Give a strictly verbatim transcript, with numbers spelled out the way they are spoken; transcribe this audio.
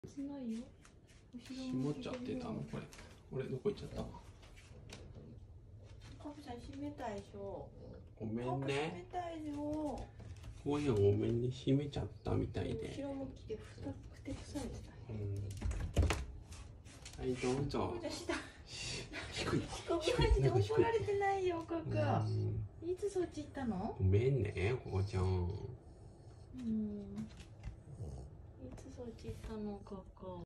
しないよ。 閉まっちゃってたのこれ。俺どこ行っちゃった？ カブちゃん閉めたいでしょ。 ごめん閉めね。 たいでしょ。 ごめんごめんね、閉めちゃったみたいで。 後ろ向きでふたふてくさいみたい。 うん。はいどうぞ。 下。 低い。 ここマジで怒られてないよ、ここ。いつそっち行ったの？ ごめんね、ここちゃん。 うん。いつそっち行ったの、ここ。